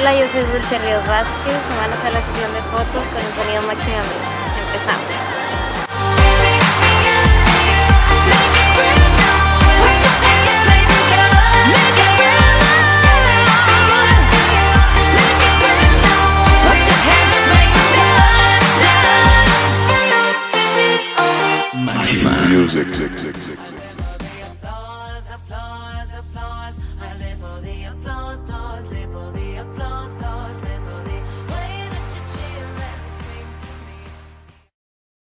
Hola, yo soy Dulce Ríos Vázquez. Vámonos a la sesión de fotos con el sonido Máxima Mix. Empezamos.